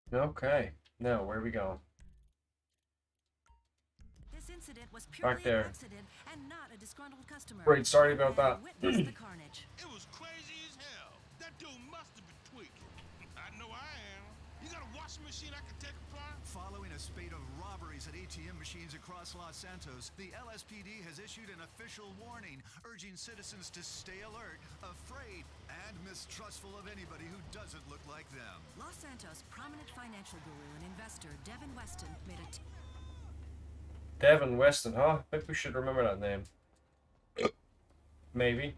Okay. Now, where we go? This incident was Back purely an there. accident and not a disgruntled customer. Great, sorry One about man that. witnessed the carnage. It was crazy as hell. That dude must have been tweaking. I know I am. You got a washing machine I can take apart? Following a spate of robberies at ATM machines across Los Santos, the LSPD has issued an official warning, urging citizens to stay alert, afraid, and mistrustful of anybody who doesn't look like them. Los Santos prominent financial guru and investor Devin Weston made a Devin Weston, huh? Maybe we should remember that name. Maybe.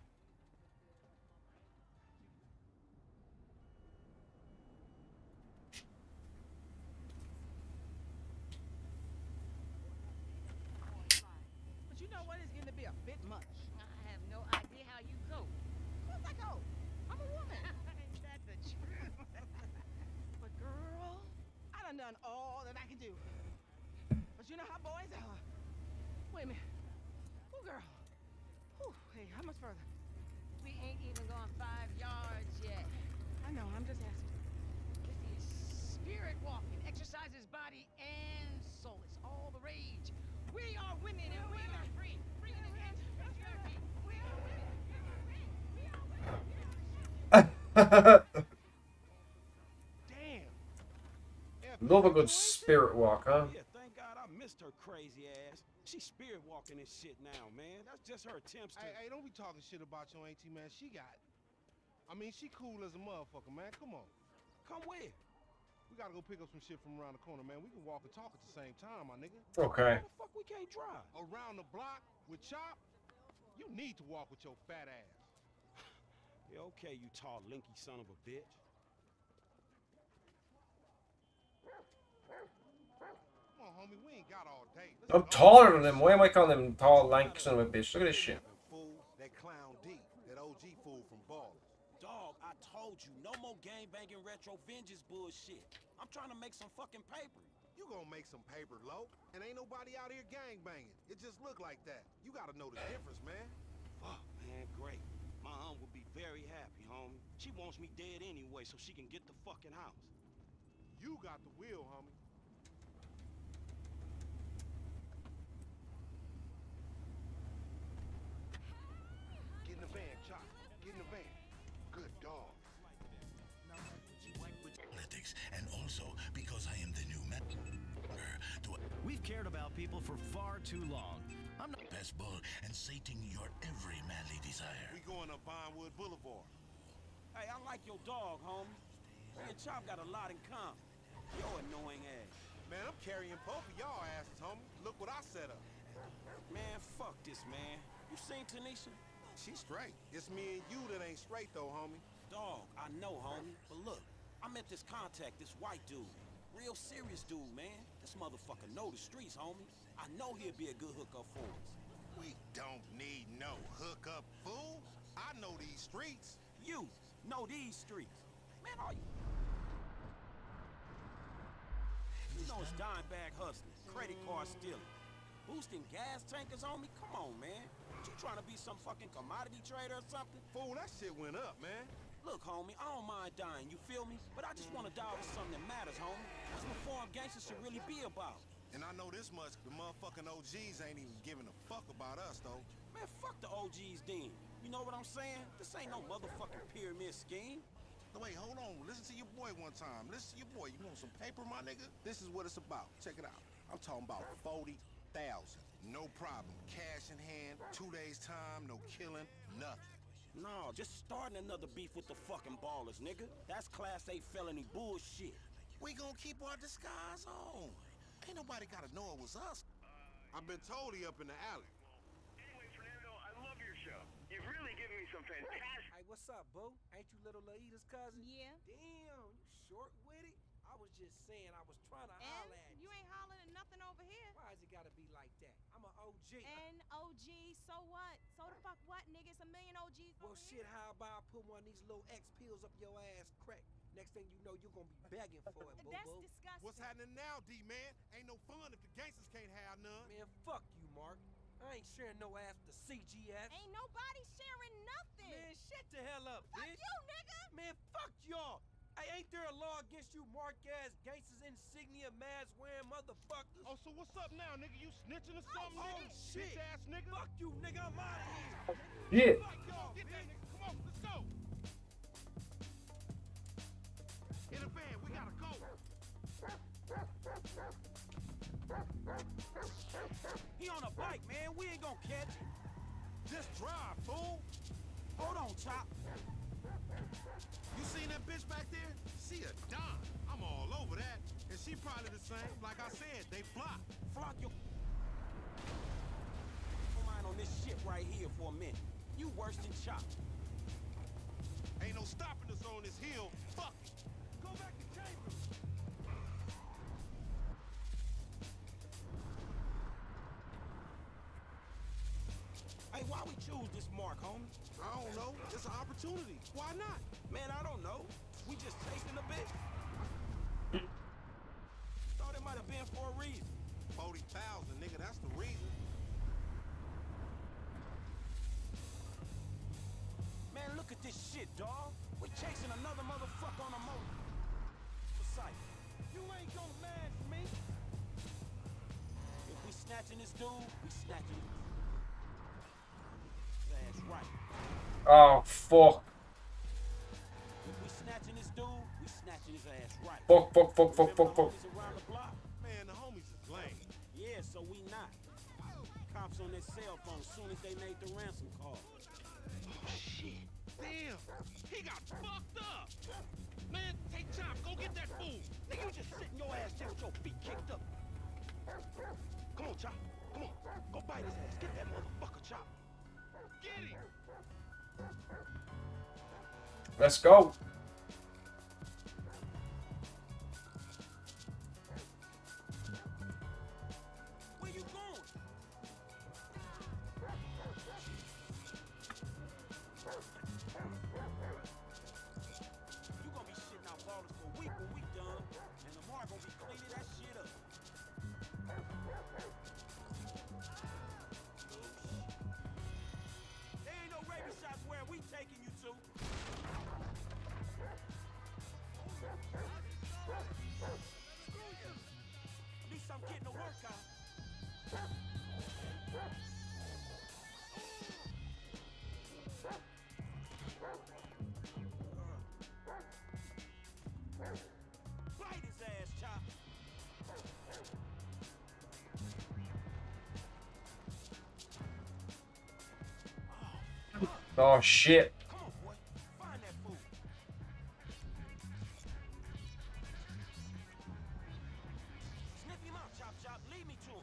But you know what? It's getting to be a bit much. I have no idea how you cope. Of course I go. I'm a woman. Is that the truth? But girl, I done all that I can do. But you know how boys are. Wait a minute. Oh, girl. Whew, hey, how much further? We ain't even gone 5 yards yet. I know, I'm just asking. This is spirit walking. Exercises body and soul. It's all the rage. We are women and we are free. Free in the hands of patriarchy. We are women. We are women. Damn. Love a good spirit walk, huh? Yeah, thank God I missed her crazy ass. She's spirit walking this shit now, man. That's just her attempts to. Hey, don't be talking shit about your auntie, man. She got it. I mean, she cool as a motherfucker, man. Come on. Come where? We gotta go pick up some shit from around the corner, man. We can walk and talk at the same time, my nigga. Okay. Why the fuck we can't drive? Around the block with Chop, you need to walk with your fat ass. Yeah, okay, you tall, linky son of a bitch. Come on, homie. We ain't got all day. Let's I'm go. taller than him. Why am I calling him tall, lanky son of a bitch? Look at this shit. Fool, that clown D, that OG fool from Ballers. Dog, I told you, no more gang banging retro vengeance bullshit. I'm trying to make some fucking paper. You gonna make some paper, low, and ain't nobody out here gang banging. It just look like that. You gotta know the difference, man. Fuck, man, great. My aunt would be very happy, homie. She wants me dead anyway so she can get the fucking house. You got the wheel, homie. Get in the van, Chop. Get in the van. Good dog. Politics, and also because I am the new member to We've cared about people for far too long. I'm not best bull and sating your every manly desire. We going up Vinewood Boulevard. Hey, I like your dog, homie. Me and Chop got a lot in common. Your annoying ass. Man, I'm carrying both of y'all asses, homie. Look what I set up. Man, fuck this, man. You seen Tanisha? She straight. It's me and you that ain't straight, though, homie. Dog, I know, homie. But look, I met this contact, this white dude. Real serious dude, man. This motherfucker know the streets, homie. I know he'll be a good hookup for us. We don't need no hookup, fool. I know these streets. You know these streets. Man, are you? You know it's dime bag hustling, credit card stealing, boosting gas tankers on me? Come on, man. You trying to be some fucking commodity trader or something? Fool, that shit went up, man. Look, homie, I don't mind dying, you feel me? But I just want to die with something that matters, homie. That's what foreign gangsters should really be about. And I know this much, the motherfucking OGs ain't even giving a fuck about us, though. Man, fuck the OGs then. You know what I'm saying? This ain't no motherfucking pyramid scheme. No, wait, hold on. Listen to your boy one time. Listen to your boy. You want some paper, my nigga? This is what it's about. Check it out. I'm talking about 40,000. No problem. Cash in hand, 2 days time, no killing, nothing. No, just starting another beef with the fucking ballers, nigga. That's Class A felony bullshit. We gonna keep our disguise on. Ain't nobody gotta know it was us. I've been told he up in the alley. Anyway, Fernando, I love your show. You've really given me some fantastic... Hey, what's up, boo? Ain't you little Laida's cousin? Yeah. Damn, you short with it? I was just saying, I was trying to holler at You ain't hollering at nothing over here. Why has it gotta be like that? I'm an OG. And OG, so what? So the fuck what, nigga? It's a million OGs Well, over shit, here. how about I put one of these little X pills up your ass crack? Next thing you know, you're gonna be begging for it, boo That's boo. disgusting. What's happening now, D-man? Ain't no fun if the gangsters can't have none. Man, fuck you, Mark. I ain't sharing no ass to CGF. Ain't nobody sharing nothing. Man, shut the hell up, Fuck bitch. you, nigga. Man, fuck y'all. Hey, ain't there a law against you mark-ass gangsters, insignia, mask-wearing motherfuckers? Oh, so what's up now, nigga? You snitching or something, Oh, nigga? shit. Bitch-ass nigga. Fuck you, nigga. I'm out of here. Yeah. Fuck y'all, get that nigga. Come on, let's go. In the van, we gotta go. He on a bike, man. We ain't gonna catch him. Just drive, fool. Hold on, Chop. You seen that bitch back there? She a dime. I'm all over that. And she probably the same. Like I said, they flock. Flock your mind on this shit right here for a minute. You worse than Chop. Ain't no stopping us on this hill. Fuck it. Go back to Chambers. Hey, why we choose this mark, homie? I don't know. It's an opportunity. Why not? Man, I don't know. We just chasing a bit. Thought it might have been for a reason. 40,000, nigga. That's the reason. Man, look at this shit, dawg. We chasing another motherfucker on a motor. Precise. You ain't gonna match me. If we snatching this dude, we snatching him. That's right. Oh, fuck. If we snatching this dude, we snatching his ass right. Fuck, fuck, fuck, fuck, fuck, fuck. Homies around the block? Man, the homies is lame. Yeah, so we not. Cops on their cell phone soon as they made the ransom call. Shit. Damn. He got fucked up. Man, take Chop. Go get that fool. Nigga, you just sitting your ass there with your feet kicked up. Come on, Chop. Come on. Go bite his ass. Get that motherfucker, Chop. Get him. Let's go. Where you going? You gonna be shitting out ballers for a week when we done, and Lamar gonna be cleaning that shit up. There ain't no rabies shots where we taking you to. At least I'm getting a workout. Bite his ass, Chop. Oh, shit. Come on, boy. Find that fool. Snip him out, Chop Chop. Lead me to him.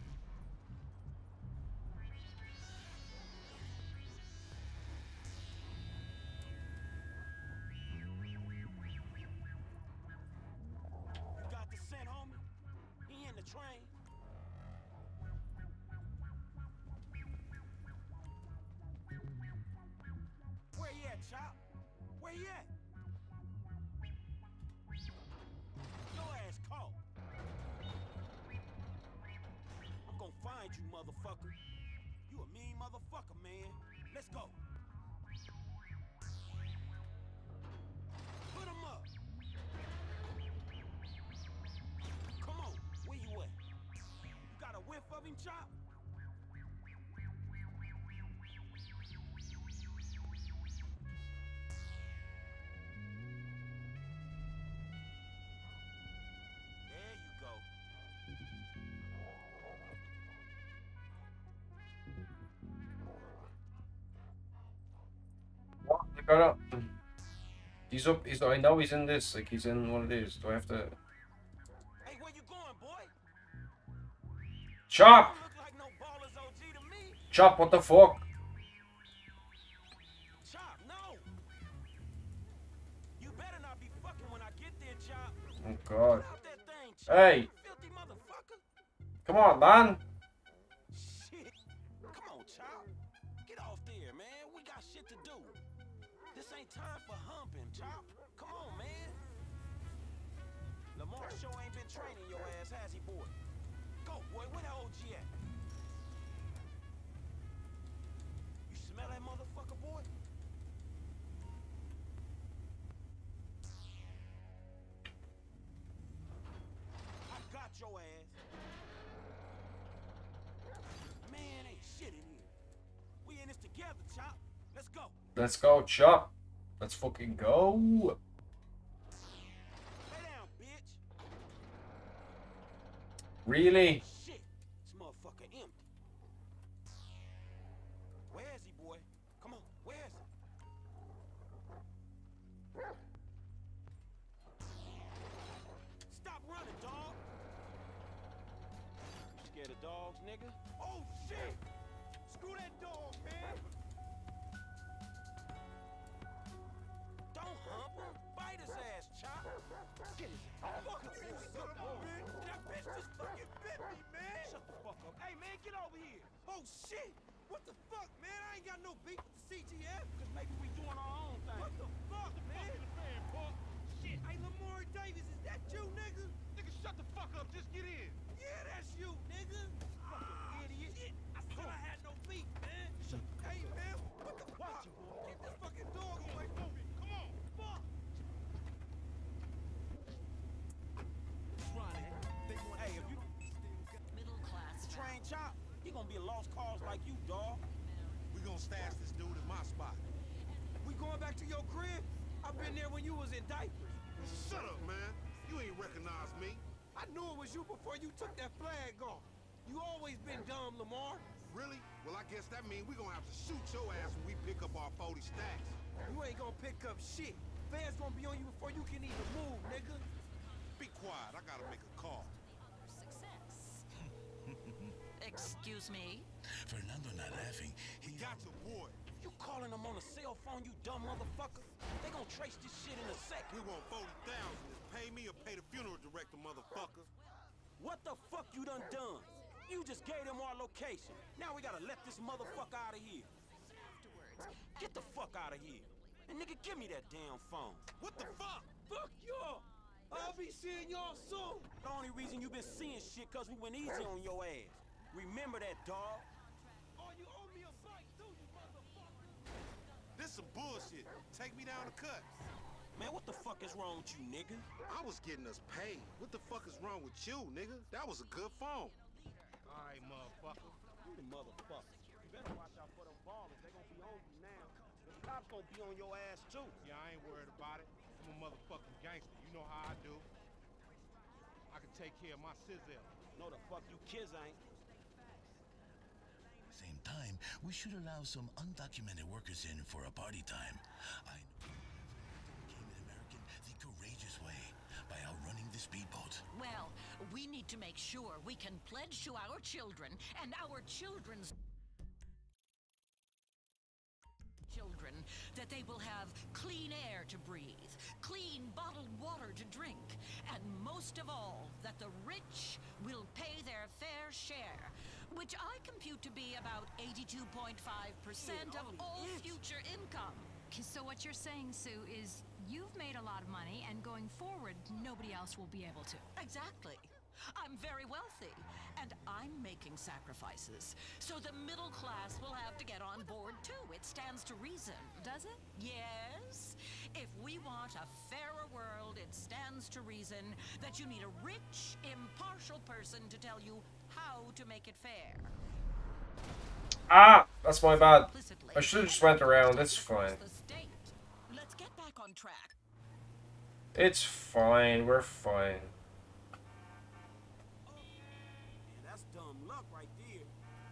You got the scent, homie? He in the train. Where he at, Chop? Where he at? Your ass caught. I'm gonna find you, motherfucker. You a mean motherfucker, man. Let's go. Put him up. Come on, where you at? You got a whiff of him, Chop? There you go. What? I gotta... He's up. He's. I know he's in this. Like, he's in one of these. Do I have to... Hey, where you going, boy? Chop! You look like no baller's OG to me. Chop, what the fuck? Chop, no. You better not be fucking when I get there, Chop. Oh, God. Get out that thing, Chop. Hey! You filthy motherfucker. Come on, man! Shit. Come on, Chop. Get off there, man. We got shit to do. This ain't time for humping, Chop. Come on, man. Lamar sure ain't been training your ass, has he, boy? Go, boy. Where that OG at? You smell that motherfucker, boy? Chop. Let's go. Let's go, Chop. Let's fucking go. Lay down, bitch. Really? Shit. This motherfucker empty. Where is he, boy? Come on. Where is he? Stop running, dog. You scared of dogs, nigga? Oh, shit. Screw that dog, man. Don't hump him. Bite his ass, Chop. Get his fuck him, you son of a bitch. That bitch just fucking bit me, man. Shut the fuck up. Hey, man, get over here. Oh, shit. What the fuck, man? I ain't got no beef with the CGF. Cause maybe we doing our own thing. What the fuck, man? Shit. Hey, Lamar Davis, is that you, nigga? Nigga, shut the fuck up. Just get in. Yeah, that's you, nigga. Fucking idiot. Shit. I said I had no beef, man. Shut. Hey, man. What the fuck? Get this fucking dog away from me. Come on. Fuck. Hey, if you Middle class. train Chop, he gonna be a lost cause like you, dog. We gonna stash this dude in my spot. We going back to your crib? I've been there when you was in diapers. Shut up, man. You ain't recognize me. I knew it was you before you took that flag off. You always been dumb, Lamar. Really? Well, I guess that means we gonna have to shoot your ass when we pick up our 40 stacks. You ain't gonna pick up shit. Fans gonna be on you before you can even move, nigga. Be quiet. I gotta make a call. Success. Excuse me? Fernando not laughing. He got your boy. You calling him on a cell phone, you dumb motherfucker? They gonna trace this shit in a sec. We want 40,000. Just pay me or pay the funeral director, motherfucker. What the fuck you done? You just gave them our location. Now we gotta let this motherfucker out of here. Get the fuck out of here. And nigga, give me that damn phone. What the fuck? Fuck y'all. I'll be seeing y'all soon. The only reason you been seeing shit cause we went easy on your ass. Remember that, dog. Oh, you owe me a bite too, you motherfucker. This some bullshit. Take me down the cut. Man, what the fuck is wrong with you, nigga? I was getting us paid. What the fuck is wrong with you, nigga? That was a good phone. All right, motherfucker. You the motherfucker. You better watch out for them ballers. They gonna be on you now. The cops gonna be on your ass too. Yeah, I ain't worried about it. I'm a motherfucking gangster. You know how I do. I can take care of my sizzle. No, the fuck you kids ain't. Same time, we should allow some undocumented workers in for a party time. I became an American the courageous way by outrunning the speedboat. Well, we need to make sure we can pledge to our children and our children's children that they will have clean air to breathe, clean bottled water to drink, and most of all, that the rich will pay their fair share, which I compute to be about 82.5% of all future income. So what you're saying, Sue, is you've made a lot of money, and going forward, nobody else will be able to. Exactly. I'm very wealthy, and I'm making sacrifices. So the middle class will have to get on board too. It stands to reason. Does it? Yes. If we want a fairer world, it stands to reason that you need a rich, impartial person to tell you how to make it fair. Ah, that's my bad. I should have just went around. It's fine. Let's get back on track. It's fine. We're fine. Man, that's dumb luck right there.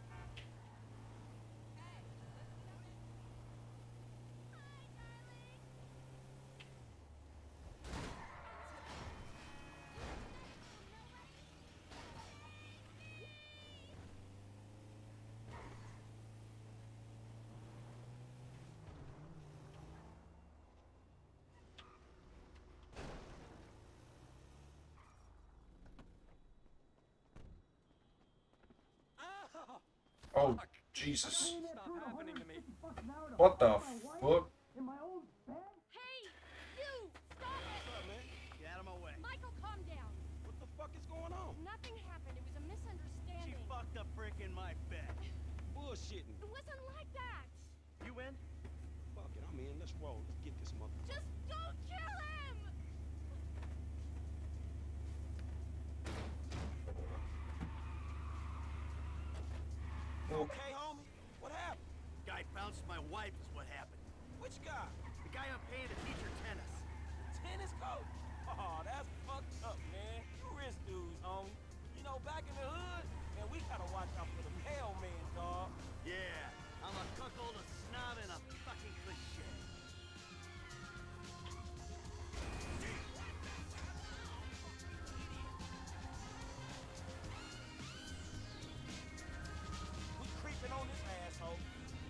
Oh, Jesus. What the fuck? Hey, you! Stop it! Get out of my way. Michael, calm down. What the fuck is going on? Nothing happened. It was a misunderstanding. She fucked a brick in my bed. Bullshitting. It wasn't like that. You in? Fuck it, I'm in. Let's roll. Let's get this motherfucker. Just don't kill him! You okay, homie? What happened? Guy bounced my wife is what happened. Which guy? The guy I'm paying to teach her tennis. Tennis coach? Oh, that's fucked up, man. You rich dudes, homie. You know, back in the hood, man, we gotta watch out for the mailman, dog. Yeah, I'm a cuckold, a snob, and a fucking cliche. We creeping on this asshole.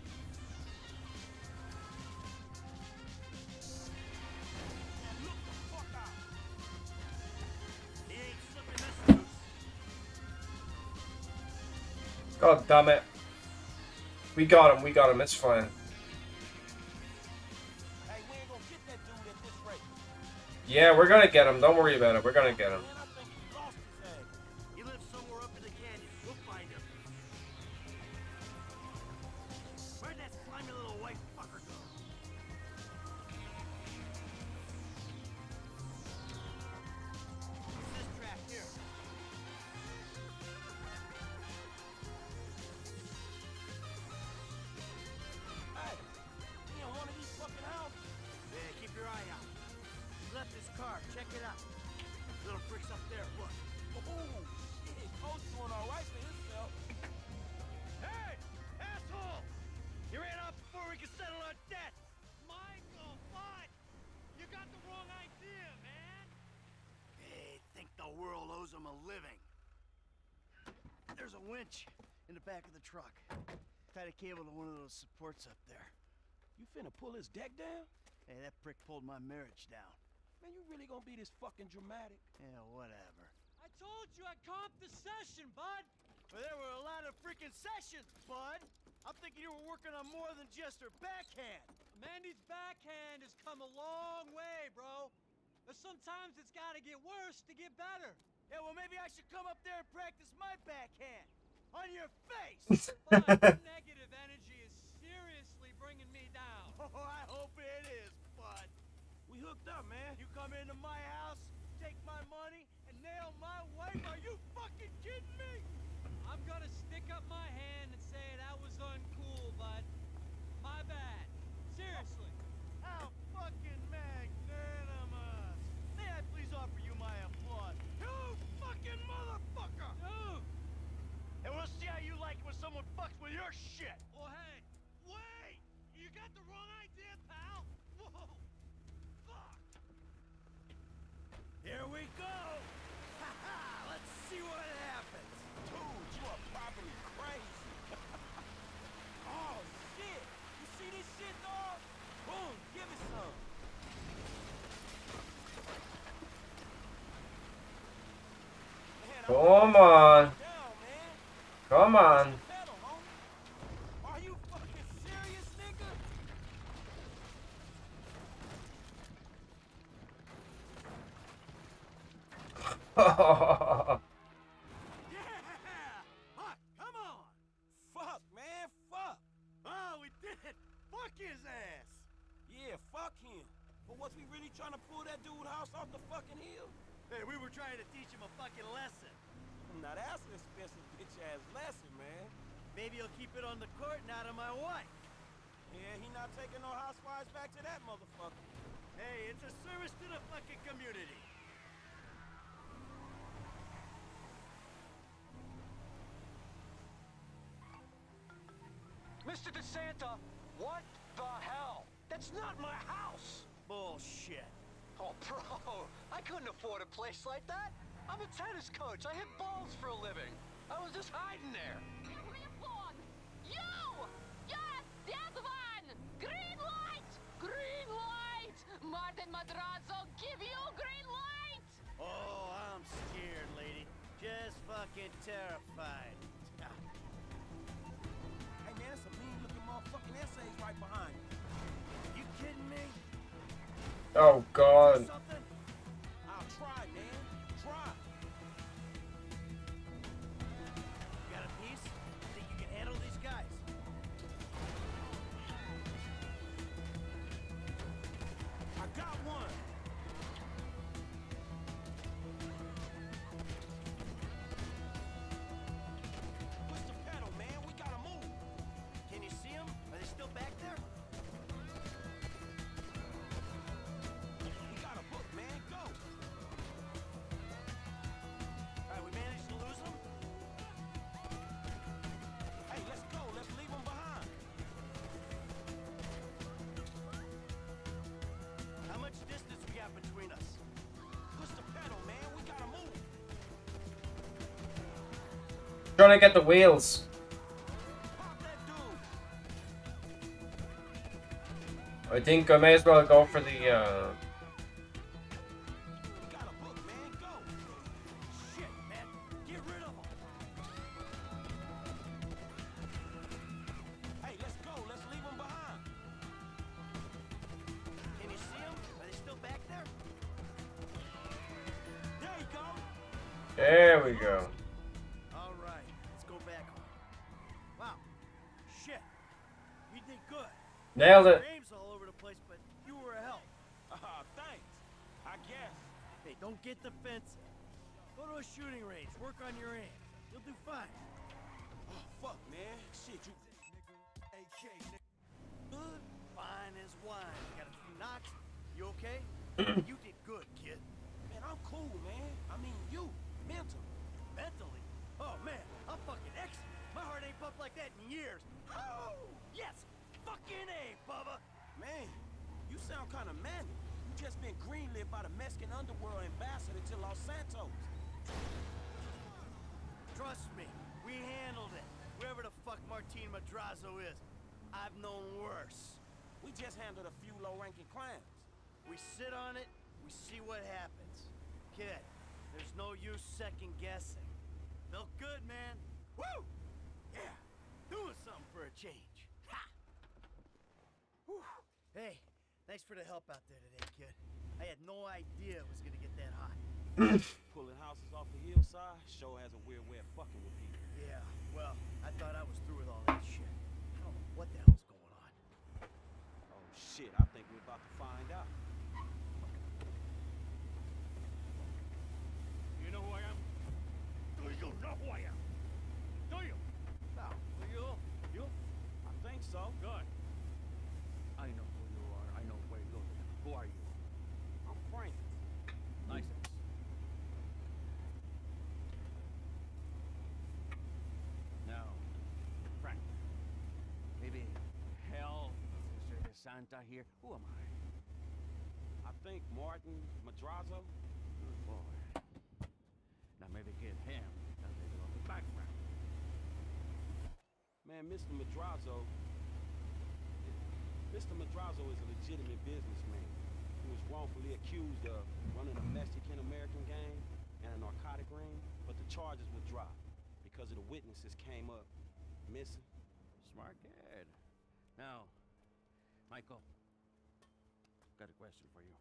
And look the fuck out. He ain't slipping this loose. God damn it. We got him, it's fine. Hey, we ain't gonna get that dude at this rate. Yeah, we're gonna get him, don't worry about it, we're gonna get him. Man, I think he lost his ass. He lives somewhere up in the canyon. We'll find him. Where'd that slimy little white fucker go? What's this track here? Hey, he in one of these fucking houses. Yeah, keep your eye out. He left his car. Check it out. Little bricks up there. Look. Oh, shit. Coach doing all right for himself. Hey, asshole! You ran off before we could settle our debts. Michael, what? You got the wrong idea, man. They think the world owes them a living. There's a winch in the back of the truck. Tied a cable to one of those supports up there. You finna pull his deck down? Hey, that prick pulled my marriage down. Man, you really gonna be this fucking dramatic? Yeah, whatever. I told you I'd comp the session, bud. Well, there were a lot of freaking sessions, bud. I'm thinking you were working on more than just her backhand. Mandy's backhand has come a long way, bro. But sometimes it's gotta get worse to get better. Yeah, well, maybe I should come up there and practice my backhand. On your face! Bud, your negative energy is seriously bringing me down. Oh, I hope it is, bud. We hooked up, man. You come into my house, take my money, and nail my wife? Are you fucking kidding me? I'm gonna stick up my hand and say that was uncool, bud. My bad. Seriously. How fucking magnanimous! May I please offer you my applause? You fucking motherfucker! Dude! And we'll see how you like it when someone fucks with your shit! Well, hey, wait! You got the wrong idea, pal! Whoa! Fuck! Here we go! Ha ha! Let's see what happens! Dude, you are probably crazy. Oh, shit. You see this shit, dog? Boom, give it some. Man, Come on. down, man. Come on. Pedal, homie. Are you fucking serious, nigga? Yeah! Fuck, come on! Fuck, man, fuck. Oh, we did it! Fuck his ass! Yeah, fuck him. But was we really trying to pull that dude house off the fucking hill? Hey, we were trying to teach him a fucking lesson. Now that's an expensive bitch-ass lesson, man. Maybe he'll keep it on the court and out of my wife. Yeah, he not taking no housewives back to that motherfucker. Hey, it's a service to the fucking community. Mr. DeSanta, what the hell? That's not my house! Bullshit. Oh, bro, I couldn't afford a place like that. I'm a tennis coach. I hit balls for a living. I was just hiding there. You! Yes, that one! Green light! Green light! Martin Madrazo, give you green light! Oh, I'm scared, lady. Just fucking terrified. Hey, man, that's a mean-looking motherfucking essays right behind you. You kidding me? Oh, God. Something? I'll try, man. Try. You got a piece? Think you can handle these guys? I got one. Push the pedal, man. We gotta move. Can you see them? Are they still back there? Trying to get the wheels. I think I may as well go for the There we go. All right, let's go back home. Wow, shit, you did good. Nailed it. Names all over the place, but you were a help. Thanks. I guess. Hey, don't get defensive. Go to a shooting range, work on your aim. You'll do fine. Oh, fuck, man. Shit, you... AK, nigga. Good, fine as wine. Got a few knocks. You okay? You did good, kid. Man, I'm cool, man. I mean, you. Mental. Mentally? Oh, man, I'm fucking excellent. My heart ain't pumped like that in years. Oh, yes. Fucking A, Bubba. Man, you sound kind of manic. You just been greenlit by the Mexican underworld ambassador to Los Santos. Trust me, we handled it. Whoever the fuck Martin Madrazo is, I've known worse. We just handled a few low-ranking crimes. We sit on it, we see what happens. Kid, there's no use second-guessing. Felt good, man. Woo! Yeah, doing something for a change. Ha! Whew. Hey, thanks for the help out there today, kid. I had no idea it was gonna get that hot. Pulling houses off the hillside sure has a weird way of fucking with people. Yeah, well, I thought I was through with all that shit. I don't know what the hell's going on. Oh, shit, I think we're about to find out. You know who I am? Do you know who I am? Do you? No, you? You? I think so. Good. I know who you are. I know where you live. Who are you? I'm Frank. Nice. Now, Frank. Maybe hell, Mr. De Santa here. Who am I? I think Martin Madrazo. Good boy. Now maybe get him a little of the background. Man, Mr. Madrazo is a legitimate businessman. He was wrongfully accused of running a Mexican-American gang and a narcotic ring, but the charges were dropped because of the witnesses came up missing. Smart kid. Now, Michael, got a question for you.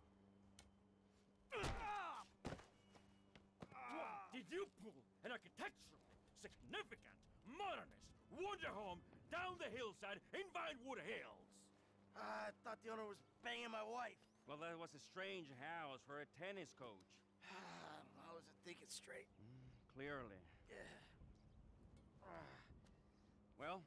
Did you pull an architectural, significant, modernist wonder home down the hillside in Vinewood Hills? I thought the owner was banging my wife. Well, that was a strange house for a tennis coach. I wasn't thinking straight. Clearly. Yeah. Well,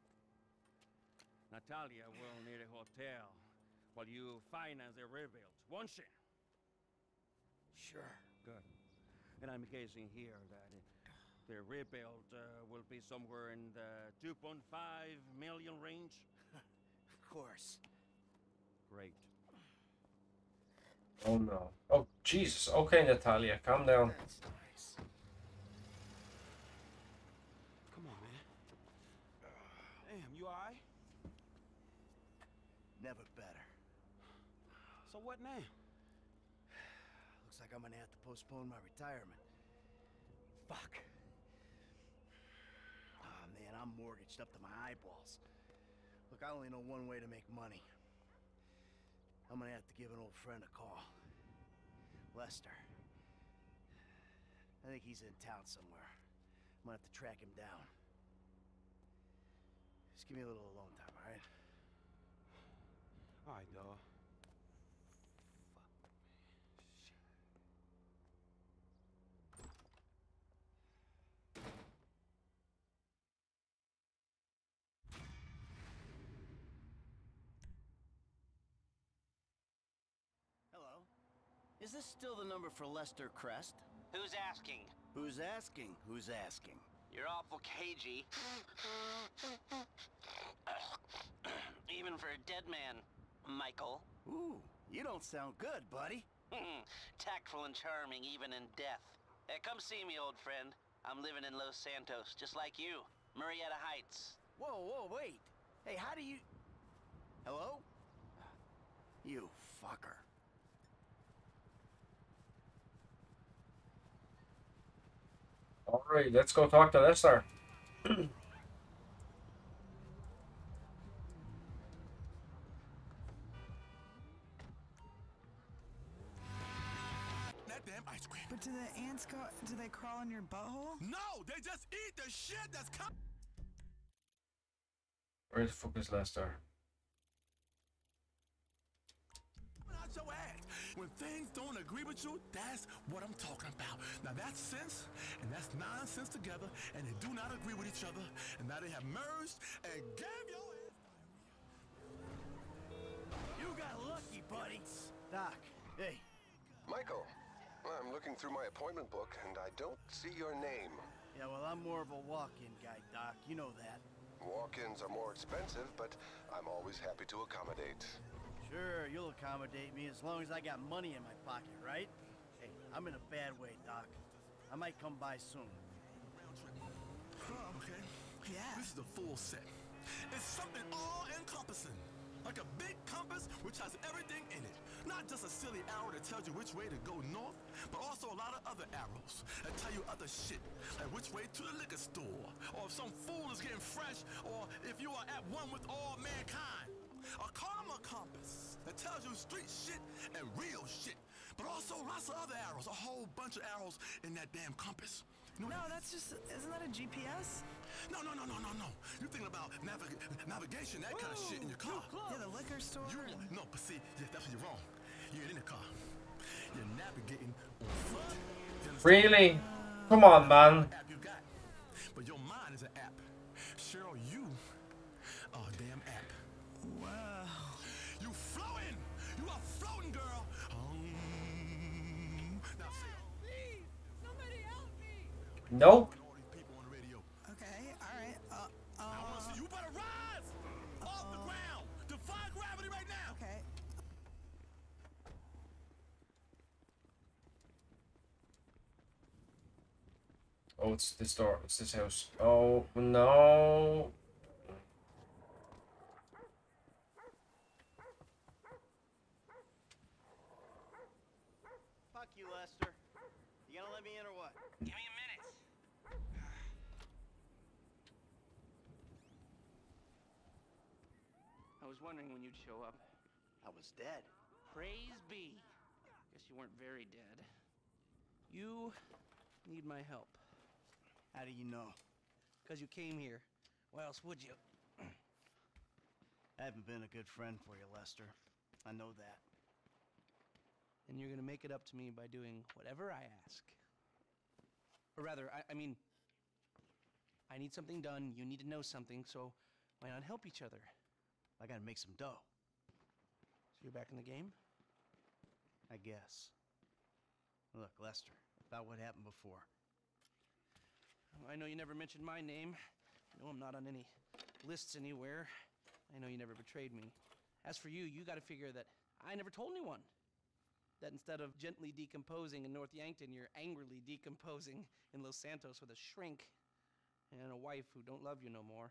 Natalia will need a hotel while you finance the rebuild, won't she? Sure. Good. And I'm guessing here that the rebuild will be somewhere in the 2.5 million range? Of course. Great. Oh no. Oh Jesus. Okay, Natalia, calm down. That's nice. Come on, man. Damn, you alright? Never better. So what now? Looks like I'm gonna have to postpone my retirement. Fuck. Ah, man, I'm mortgaged up to my eyeballs. Look, I only know one way to make money. I'm gonna have to give an old friend a call. Lester. I think he's in town somewhere. I'm gonna have to track him down. Just give me a little alone time, all right? All right, dawg. Is this still the number for Lester Crest? Who's asking? Who's asking? Who's asking? You're awful cagey. Even for a dead man, Michael. Ooh, you don't sound good, buddy. Tactful and charming even in death. Come see me, old friend. I'm living in Los Santos, just like you. Murrieta Heights. Whoa, wait. Hey, how do you... Hello? You fucker. Alright, let's go talk to Lester. That damn ice cream. But do the ants go? Do they crawl in your butthole? No, they just eat the shit that's coming Where the fuck is Lester? out your ass. When things don't agree with you, that's what I'm talking about. Now that's sense and that's nonsense together, and they do not agree with each other, and now they have merged and gave your ass. You got lucky, buddy. Doc, hey. Michael, I'm looking through my appointment book, and I don't see your name. Yeah, well, I'm more of a walk-in guy, Doc. You know that. Walk-ins are more expensive, but I'm always happy to accommodate. Sure, you'll accommodate me as long as I got money in my pocket, right? Hey, I'm in a bad way, Doc. I might come by soon. Okay. Yeah. This is a full set. It's something all-encompassing. Like a big compass which has everything in it. Not just a silly arrow that tells you which way to go north, but also a lot of other arrows that tell you other shit. Like which way to the liquor store, or if some fool is getting fresh, or if you are at one with all mankind. A karma compass that tells you street shit and real shit. But also lots of other arrows, a whole bunch of arrows in that damn compass. You know No, that's just, isn't that a GPS? No. You're thinking about navigation, that kind of shit in your car. Yeah, the liquor store. No, but see, yeah, that's where you're wrong. You're in the car. You're navigating on foot. Really? Come on, man. App you got. But your mind is an app. Cheryl, you are a damn app. Wow. You floating. You are floating, girl. Now say, Please, somebody help me. Nope. Okay, all right. I want to see you better rise off the ground. Defy gravity right now. Okay. Oh, it's this door. It's this house. Oh, no. Fuck you, Lester. You gonna let me in or what? Give me a minute. I was wondering when you'd show up. I was dead. Praise be. Guess you weren't very dead. You need my help. How do you know? Because you came here. Why else would you? I haven't been a good friend for you, Lester. I know that. And you're gonna make it up to me by doing whatever I ask. Or rather, I mean, I need something done, you need to know something, so why not help each other? I gotta make some dough. So you're back in the game? I guess. Look, Lester, about what happened before. I know you never mentioned my name. I know I'm not on any lists anywhere. I know you never betrayed me. As for you, you gotta figure that I never told anyone. That instead of gently decomposing in North Yankton, you're angrily decomposing in Los Santos with a shrink and a wife who don't love you no more.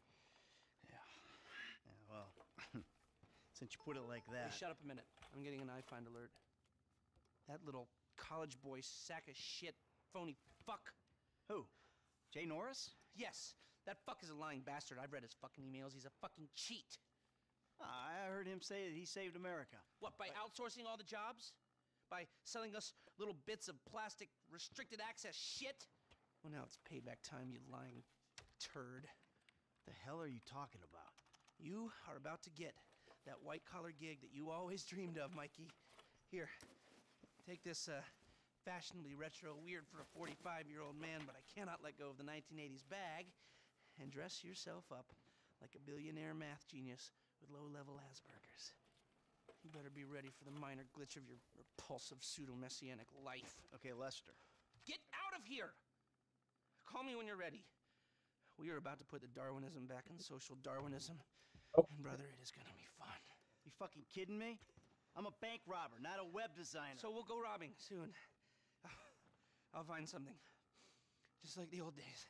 Yeah, well, since you put it like that... Hey, shut up a minute. I'm getting an iFind alert. That little college boy sack of shit, phony fuck. Who? Jay Norris? Yes, that fuck is a lying bastard. I've read his fucking emails. He's a fucking cheat. I heard him say that he saved America. What, by outsourcing all the jobs? By selling us little bits of plastic restricted access shit? Well, now it's payback time, you lying turd. The hell are you talking about? You are about to get that white-collar gig that you always dreamed of, Mikey. Here, take this fashionably retro weird for a 45-year-old man, but I cannot let go of the 1980s bag, and dress yourself up like a billionaire math genius with low-level Asperger's. You better be ready for the minor glitch of your repulsive pseudo-messianic life. Okay, Lester. Get out of here! Call me when you're ready. We are about to put the Darwinism back in social Darwinism. And brother, it is gonna be fun. You fucking kidding me? I'm a bank robber, not a web designer. So we'll go robbing soon. I'll find something. Just like the old days.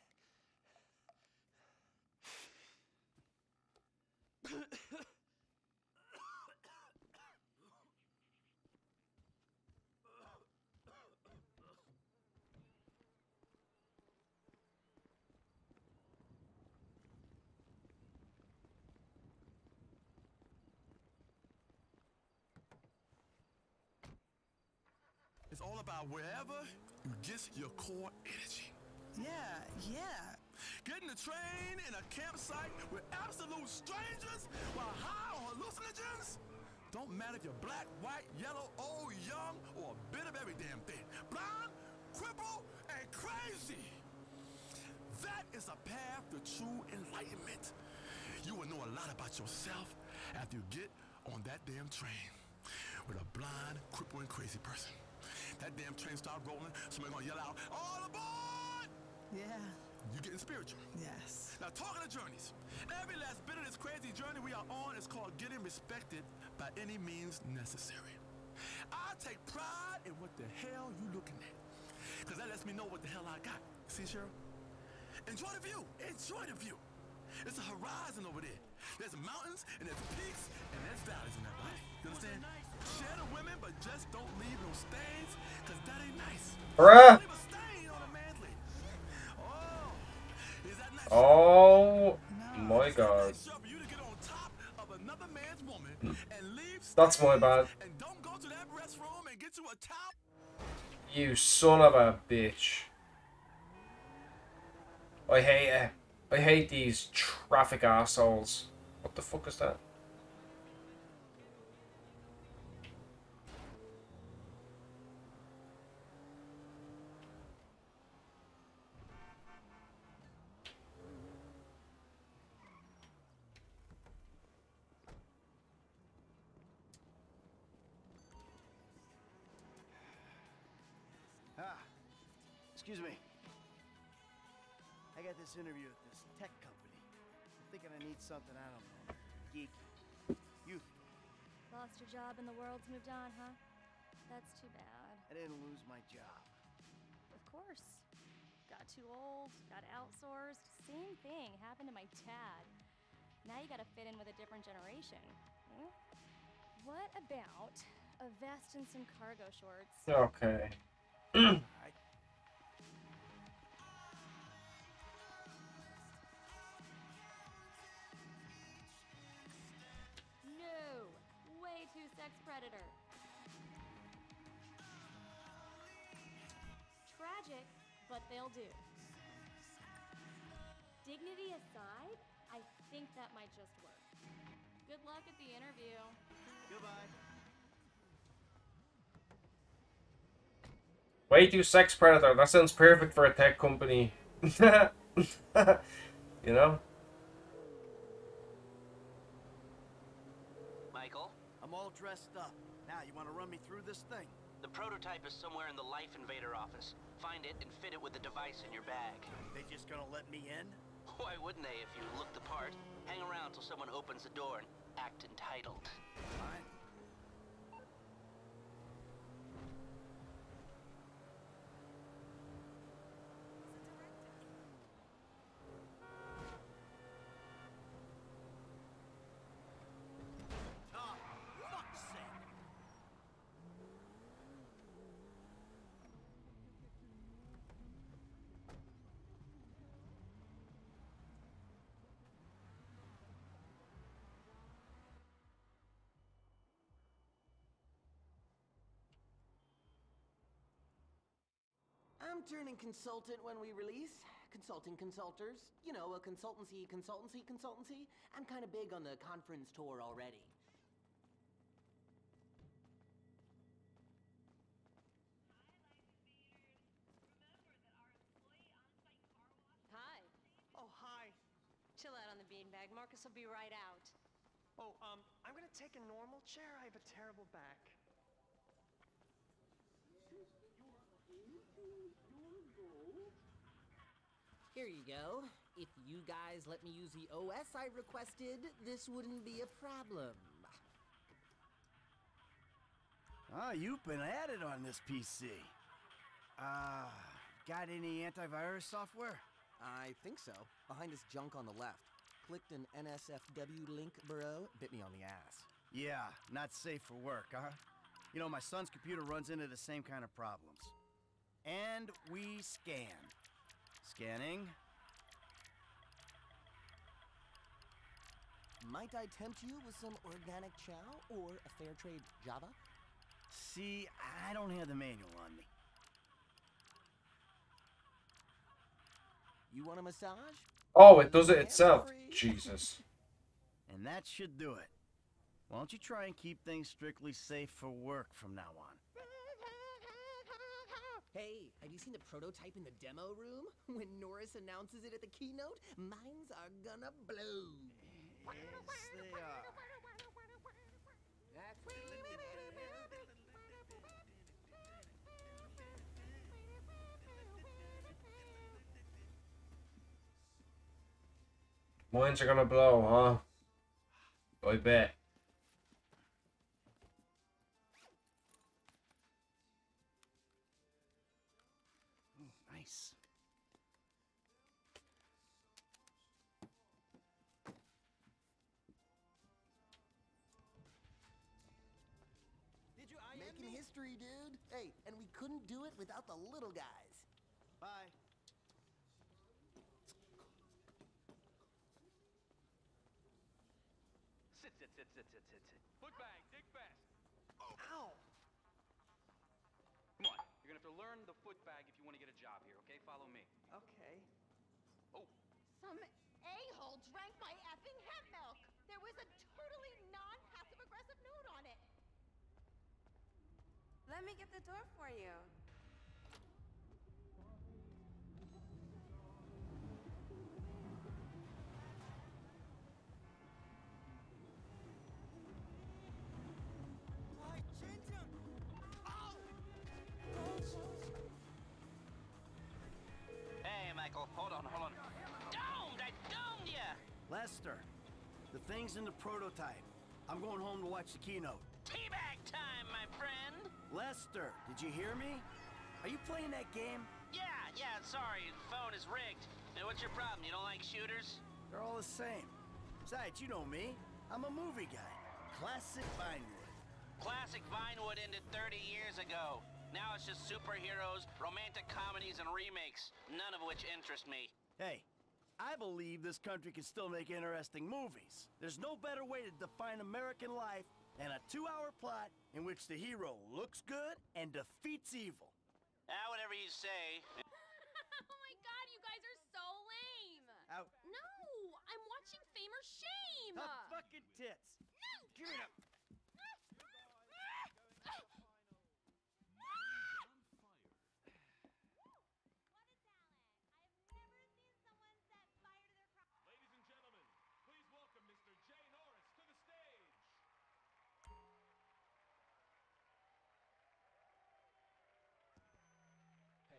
It's all about wherever you get your core energy. Yeah. Getting the train in a campsite with absolute strangers while high on hallucinogens? Don't matter if you're black, white, yellow, old, young, or a bit of every damn thing. Blind, crippled, and crazy. That is a path to true enlightenment. You will know a lot about yourself after you get on that damn train with a blind, crippled, and crazy person. That damn train start rolling, somebody gonna yell out, "All aboard!" Yeah. You getting spiritual. Yes. Now, talking of journeys, every last bit of this crazy journey we are on is called getting respected by any means necessary. I take pride in what the hell you looking at, because that lets me know what the hell I got. See, Cheryl? Enjoy the view. Enjoy the view. It's a horizon over there. There's mountains, and there's peaks, and there's valleys in that body. You understand? Share the women, but just don't leave no stains, because that ain't nice. Bruh. Leave a stain on a man's leg. Oh, is that nice? Oh my god. That's my bad. And don't go to that restroom and get you a towel. You son of a bitch. I hate it. I hate these traffic assholes. What the fuck is that? Excuse me. I got this interview at this tech company. I'm thinking I need something, I don't know, geeky, youthful. Lost your job and the world's moved on, huh? That's too bad. I didn't lose my job. Of course. Got too old, got outsourced. Same thing happened to my dad. Now you gotta fit in with a different generation. Hmm? What about a vest and some cargo shorts? Okay. No! Way too sex predator. Tragic, but they'll do. Dignity aside, I think that might just work. Good luck at the interview. Goodbye. Way too sex predator. That sounds perfect for a tech company. You know? Michael? I'm all dressed up. Now, you want to run me through this thing? The prototype is somewhere in the Life Invader office. Find it and fit it with the device in your bag. They just gonna let me in? Why wouldn't they if you look the part? Hang around till someone opens the door and act entitled. Fine. I'm turning consultant when we release. Consulting consulters. You know, a consultancy. I'm kind of big on the conference tour already. Hi. Oh, hi. Chill out on the beanbag. Marcus will be right out. Oh, I'm gonna take a normal chair. I have a terrible back. Here you go. If you guys let me use the OS I requested, this wouldn't be a problem. Ah, you've been at it on this PC. Ah, Got any antivirus software? I think so. Behind this junk on the left. Clicked an NSFW link, bro. Bit me on the ass. Yeah, not safe for work, huh? You know, my son's computer runs into the same kind of problems. And we scan. Scanning. Might I tempt you with some organic chow or a fair trade Java? See, I don't have the manual on me. You want a massage? Oh, it does it itself. Jesus. And that should do it. Why don't you try and keep things strictly safe for work from now on? Hey, have you seen the prototype in the demo room? When Norris announces it at the keynote, minds are gonna blow. Yes, they are. Minds are gonna blow, huh? I bet. Nice. Did you Making history, dude. Hey, and we couldn't do it without the little guys. Bye. Sit. Foot bag, dig fast. Ow! Come on, you're gonna have to learn the foot bag if you want to get a job here, okay? Follow me. Okay. Oh, Some a-hole drank my effing hemp milk. There was a totally non-passive-aggressive note on it. Let me get the door for you. Hey, Michael, hold on. Domed! I domed ya! Lester, the thing's in the prototype. I'm going home to watch the keynote. Teabag time, my friend! Lester, did you hear me? Are you playing that game? Yeah, sorry, the phone is rigged. Now, what's your problem? You don't like shooters? They're all the same. Besides, you know me. I'm a movie guy. Classic Vinewood. Classic Vinewood ended 30 years ago. Now it's just superheroes, romantic comedies, and remakes, none of which interest me. Hey, I believe this country can still make interesting movies. There's no better way to define American life than a 2-hour plot in which the hero looks good and defeats evil. Whatever you say. Oh my god, you guys are so lame! Out. No! I'm watching Fame or Shame! Tough fucking tits. Give it up. ladies and gentlemen, please welcome Mr. Jay Norris to the stage. Hey,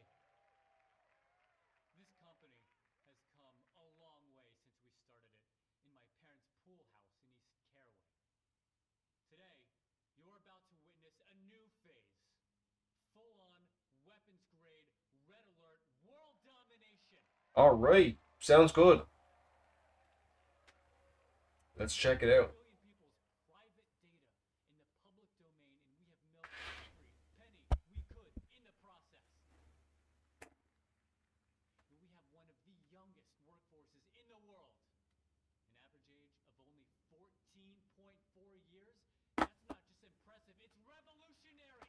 this company has come a long way since we started it in my parents' pool house in East Caraway. Today, you're about to witness a new phase. Full-on, weapons-grade, red alert, world domination. Alright, sounds good. Let's check it out. Private data in the public domain, and we have milked every penny we could in the process. And we have one of the youngest workforces in the world. An average age of only 14.4 years. That's not just impressive, it's revolutionary.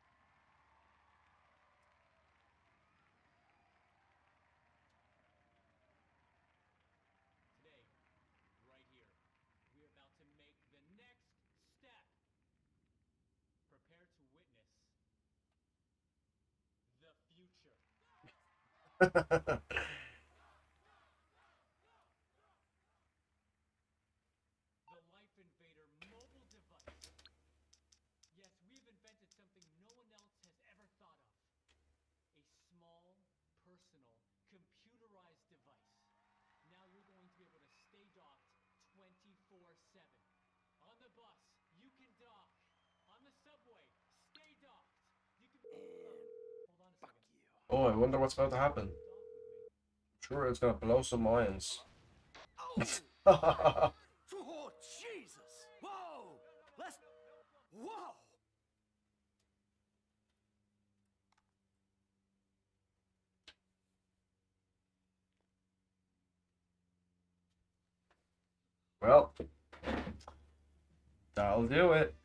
Today, right here, we're about to make the next step. Prepare to witness the future. The Life Invader mobile device. Yes, we've invented something no one else has ever thought of. A small, personal, computerized device. Now you're going to be able to stay docked 24/7. On the bus, you can dock. On the subway, stay docked. You can... hold on a second. Oh, I wonder what's about to happen. Sure, it's gonna blow some minds. Oh, Jesus! Whoa! Let's... Whoa! Well, that'll do it.